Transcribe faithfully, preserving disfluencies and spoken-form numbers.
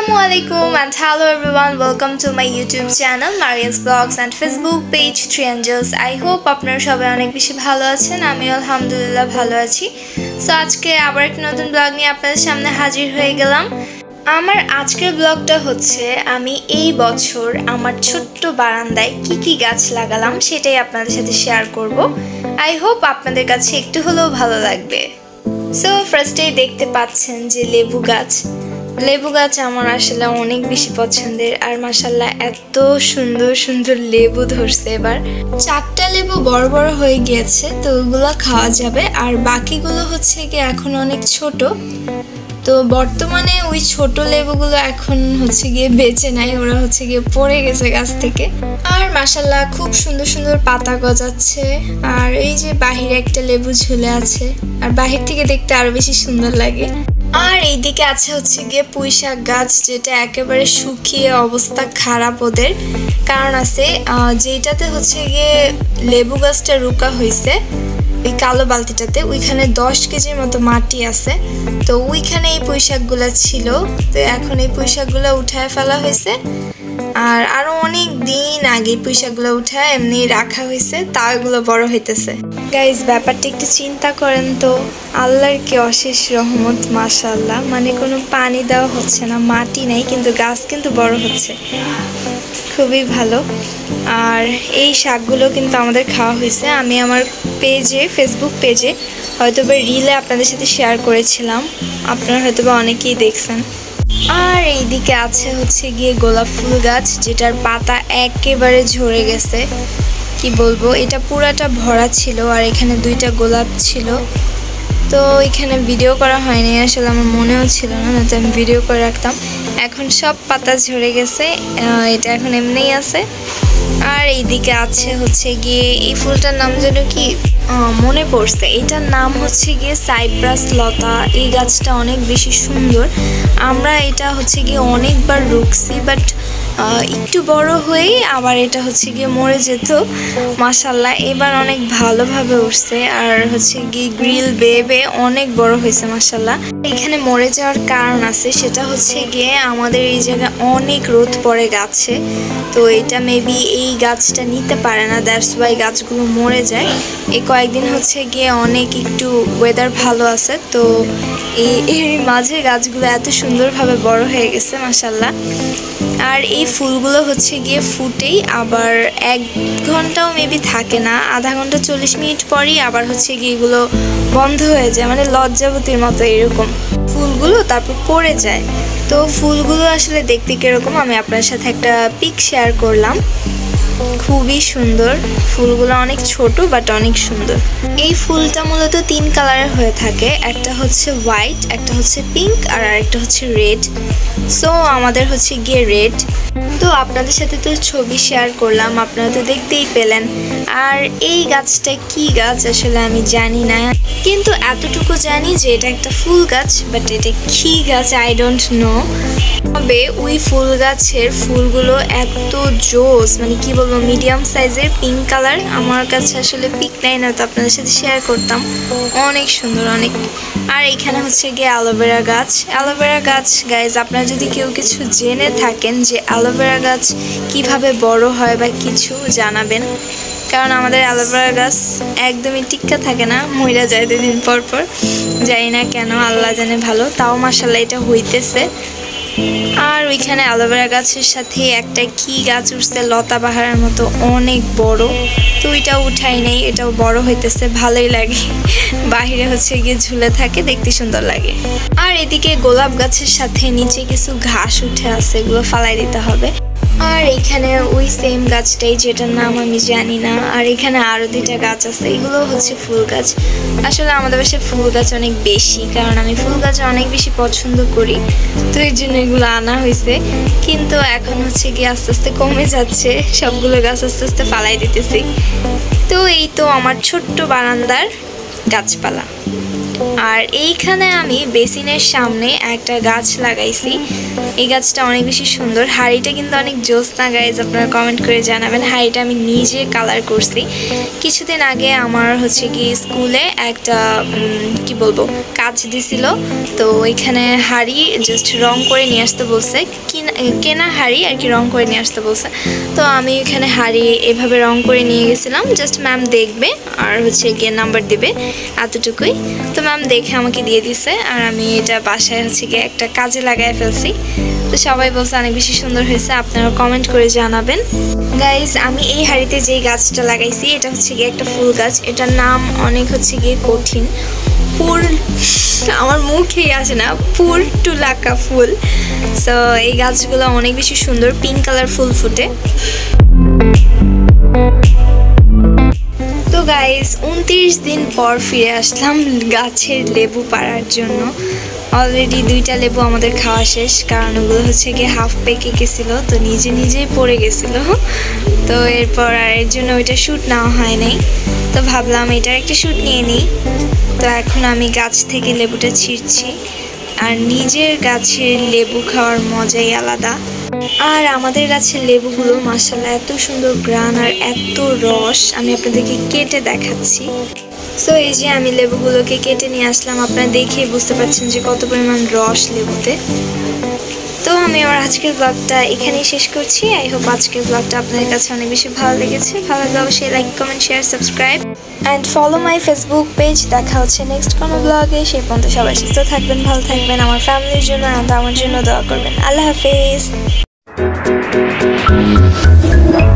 Assalamualaikum and hello everyone, welcome to my YouTube channel Maria's Vlogs and Facebook page Three Angels. I hope আপনারা সবাই অনেক বেশি ভালো আছেন। আমি আলহামদুলিল্লাহ ভালো আছি। সো আজকে আবার একটা নতুন ব্লগ নিয়ে আপনাদের সামনে হাজির হয়ে গেলাম। আমার আজকের ব্লগটা হচ্ছে আমি এই বছর আমার ছোট্ট বারান্দায় কি কি গাছ লাগালাম সেটাই আপনাদের সাথে শেয়ার করব। আই হোপ আপনাদের কাছে একটু হলেও ভালো লাগবে। সো ফার্স্টেই দেখতে পাচ্ছেন যে লেবু গাছ। লেবু গাছ আমার আসলে অনেক বেশি পছন্দের আর মাশাআল্লাহ এত সুন্দর সুন্দর লেবু ধরছে। এবার চারটা লেবু বড় বড় হয়ে গিয়েছে, তো ওগুলো খাওয়া যাবে আর বাকিগুলো হচ্ছে কি এখন অনেক ছোট। তো বর্তমানে ওই ছোট লেবুগুলো এখন হচ্ছে গিয়ে বেঁচে নাই, ওরা হচ্ছে গিয়ে পড়ে গেছে গাছ থেকে। আর মাশাআল্লাহ খুব সুন্দর সুন্দর পাতা গজাচ্ছে। আর এই যে বাহিরে একটা লেবু ঝুলে আছে, আর বাহির থেকে দেখতে আরো বেশি সুন্দর লাগে। আর এইদিকে আছে হচ্ছে গিয়ে পুঁই শাক গাছ, যেটা একেবারে শুকিয়ে অবস্থা খারাপ ওদের। কারণ আছে যেটাতে হচ্ছে গিয়ে লেবু গাছটা রুকা হয়েছে, ওই কালো বালতিটাতে ওইখানে দশ কেজির মতো মাটি আছে। তো ওইখানে এই পুঁই শাকগুলো ছিল, তো এখন এই পুঁই শাকগুলো উঠায় ফেলা হয়েছে। আর আরো অনেক দিন আগে পুঁই শাকগুলো উঠায় এমনি রাখা হয়েছে, তাও এগুলো বড় হইতেছে। গাইজ ব্যাপারটা একটু চিন্তা করেন তো, আল্লাহর কি অশেষ রহমত মাশাআল্লাহ। মানে কোনো পানি দেওয়া হচ্ছে না, মাটি নেই, কিন্তু গাছ কিন্তু বড় হচ্ছে, খুবই ভালো। আর এই শাকগুলো কিন্তু আমাদের খাওয়া হয়েছে। আমি আমার পেজে ফেসবুক পেজে হয়তো বা রিলে আপনাদের সাথে শেয়ার করেছিলাম, আপনারা হয়তো বা অনেকেই দেখছেন। আর এইদিকে আছে হচ্ছে গিয়ে গোলাপ ফুল গাছ, যেটার পাতা একেবারে ঝরে গেছে। কি বলবো, এটা পুরাটা ভরা ছিল আর এখানে দুইটা গোলাপ ছিল। তো এখানে ভিডিও করা হয়নি, আসলে আমার মনেও ছিল না, নয়তো আমি ভিডিও করে রাখতাম। এখন সব পাতা ঝরে গেছে, এটা এখন এমনিই আছে। আর এইদিকে আছে হচ্ছে গিয়ে এই ফুলটার নাম যেন কি মনে পড়ছে, এটার নাম হচ্ছে গিয়ে সাইপ্রাস লতা। এই গাছটা অনেক বেশি সুন্দর। আমরা এটা হচ্ছে গিয়ে অনেকবার রুখছি, বাট একটু বড় হয়েই আবার এটা হচ্ছে গিয়ে মরে যেত। মাশাআল্লাহ এবার অনেক ভালোভাবে উঠছে আর হচ্ছে গিয়ে গ্রিল বেয়ে বেয়ে অনেক বড় হয়েছে মাশাআল্লাহ। এখানে মরে যাওয়ার কারণ আছে, সেটা হচ্ছে গিয়ে আমাদের এই জায়গায় অনেক রোদ পড়ে গাছে, তো এটা মেবি এই গাছটা নিতে পারে না, দ্যাটস ওয়াই গাছগুলো মরে যায়। এই কয়েকদিন হচ্ছে গিয়ে অনেক একটু ওয়েদার ভালো আছে, তো এই এর মাঝে গাছগুলো এত সুন্দরভাবে বড় হয়ে গেছে মাশাআল্লাহ। আর এই ফুলগুলো হচ্ছে গিয়ে ফুটেই আবার এক ঘন্টাও মেবি থাকে না, আধা ঘন্টা চল্লিশ মিনিট পরই আবার হচ্ছে গিয়ে এগুলো বন্ধ হয়ে যায়, মানে লজ্জাবতীর মতো এরকম ফুলগুলো তারপর পড়ে যায়। তো ফুলগুলো আসলে দেখতে কিরকম আমি আপনার সাথে একটা পিক শেয়ার করলাম, খুবই সুন্দর। ফুলগুলো অনেক ছোট বাট অনেক সুন্দর। এই ফুলটা মূলত তিন কালারের হয়ে থাকে, একটা হচ্ছে হোয়াইট, একটা হচ্ছে পিঙ্ক আর আরেকটা হচ্ছে রেড। সো আমাদের হচ্ছে গিয়ে রেড। তো আপনাদের সাথে তো ছবি শেয়ার করলাম, আপনারা তো দেখতেই পেলেন। আর এই গাছটা কি গাছ আসলে আমি জানি না, কিন্তু এতটুকু জানি যে এটা একটা ফুল গাছ, বাট এটা কি গাছ আই ডোন্ট নো। তবে ওই ফুল গাছের ফুলগুলো এত জোস, মানে কি বলবো, মিডিয়াম সাইজের পিঙ্ক কালার। আমার কাছে আসলে পিক নাই না, তো আপনাদের সাথে শেয়ার করতাম, অনেক সুন্দর অনেক। আর এখানে হচ্ছে গিয়ে অ্যালোভেরা গাছ। অ্যালোভেরা গাছ গাইজ আপনারা যদি কেউ কিছু জেনে থাকেন যে অ্যালোভেরা গাছ কিভাবে বড় হয় বা কিছু জানাবেন, কারণ আমাদের অ্যালোভেরা গাছ একদমই টিক্কা থাকে না, মইরা যায় দুদিন পর পর, জানি না কেন, আল্লাহ জানে ভালো। তাও মাশাআল্লাহ এটা হইতেছে। আর ওইখানে অ্যালোভেরা গাছের সাথে একটা কি গাছ উঠছে লতা বাহারের মতো অনেক বড়, তো ওইটাও উঠাই নেই, এটাও বড় হইতেছে, ভালোই লাগে। বাহিরে হচ্ছে গিয়ে ঝুলে থাকে, দেখতে সুন্দর লাগে। আর এদিকে গোলাপ গাছের সাথে নিচে কিছু ঘাস উঠে আছে, এগুলো ফালাই দিতে হবে। আর এখানে ওই সেম গাছটাই, যেটার নাম আমি জানি না। আর এখানে আরো দুইটা গাছ আছে, এগুলো হচ্ছে ফুল গাছ। আসলে আমাদের বাসায় ফুল গাছ অনেক বেশি, কারণ আমি ফুল গাছ অনেক বেশি পছন্দ করি, তো এই জন্য এগুলো আনা হয়েছে। কিন্তু এখন হচ্ছে গিয়ে আস্তে আস্তে কমে যাচ্ছে, সবগুলো গাছ আস্তে আস্তে ফালাই দিতেছি। তো এই তো আমার ছোট্ট বারান্দার গাছপালা। আর এইখানে আমি বেসিনের সামনে একটা গাছ লাগাইছি। এই গাছটা অনেক বেশি সুন্দর। হাড়িটা কিন্তু অনেক জোসনা গাইজ, আপনারা কমেন্ট করে জানাবেন। হাড়িটা আমি নিজে কালার করছি। কিছুদিন আগে আমার হচ্ছে কি স্কুলে একটা কি বলবো কাজ দিছিল, তো ওইখানে হাড়ি জাস্ট রং করে নিয়ে আসতে বলছে, কেনা হাড়ি আর কি রং করে নিয়ে আসতে বলছে। তো আমি এখানে হাড়ি এভাবে রং করে নিয়ে গেছিলাম, জাস্ট ম্যাম দেখবে আর হচ্ছে গিয়ে নাম্বার দিবে, এতটুকুই। তো ম্যাম দেখে আমাকে দিয়ে দিছে, আর আমি এটা বাসায় হচ্ছে গিয়ে একটা কাজে লাগাই ফেলছি। তো সবাই বলছে অনেক বেশি সুন্দর হয়েছে, আপনারা কমেন্ট করে জানাবেন। গাইজ, আমি এই হাড়িতে যেই গাছটা লাগাইছি এটা হচ্ছে গিয়ে একটা ফুল গাছ। এটার নাম অনেক হচ্ছে গিয়ে কঠিন, ফুল আমার মুখেই আসে না, ফুল টুলাকা ফুল। সো এই গাছগুলো অনেক বেশি সুন্দর, পিঙ্ক কালার ফুল ফুটে। তো গাইজ, উনত্রিশ দিন পর ফিরে আসলাম গাছের লেবু পাড়ার জন্য। অলরেডি দুইটা লেবু আমাদের খাওয়া শেষ, কারণ ওগুলো হচ্ছে গিয়ে হাফ পেকে গেছিলো, তো নিজে নিজেই পড়ে গেছিলো। তো এরপর আর এর জন্য ওইটা শ্যুট নেওয়া হয় নাই, তো ভাবলাম এটার একটা শ্যুট নিয়ে নিই। তো এখন আমি গাছ থেকে লেবুটা ছিঁড়ছি, আর নিজের গাছের লেবু খাওয়ার মজাই আলাদা। আর আমাদের গাছের লেবুগুলো মাশাআল্লাহ এত সুন্দর গ্রান আর এত রস, আমি আপনাদেরকে কেটে দেখাচ্ছি। সো এই যে আমি লেবুগুলোকে কেটে নিয়ে আসলাম, আপনারা দেখেই বুঝতে পারছেন যে কত পরিমাণ রস লেবুতে। তো আমি আমার আজকের ব্লগটা এখানেই শেষ করছি। আই হোপ আজকের ব্লগটা আপনাদের কাছে অনেক বেশি ভালো লেগেছে। ভালো লাগলে অবশ্যই like, comment, share, subscribe and follow my Facebook page. দেখা হচ্ছে নেক্সট কোনো ব্লগে। সেই পর্যন্ত সবাই সুস্থ থাকবেন, ভালো থাকবেন, আমার ফ্যামিলির জন্য অ্যান্ড আমার জন্য দোয়া করবেন। আল্লাহ হাফেজ।